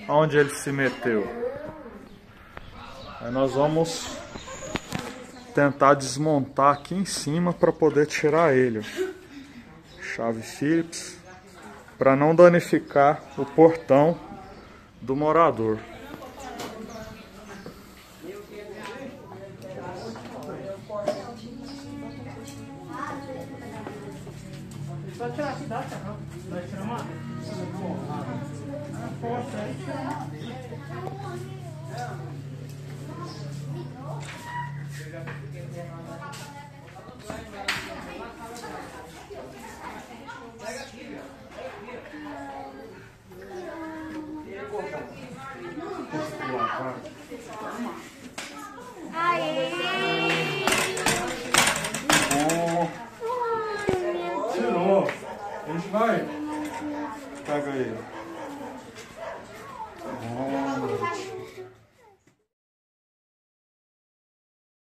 onde ele se meteu. Aí nós vamos tentar desmontar aqui em cima para poder tirar ele. Chave Phillips, para não danificar o portão do morador. Vai tirar aqui, dá, tá? Vai tirar uma? Força aí, tira. Tirou. A gente vai. Pega aí.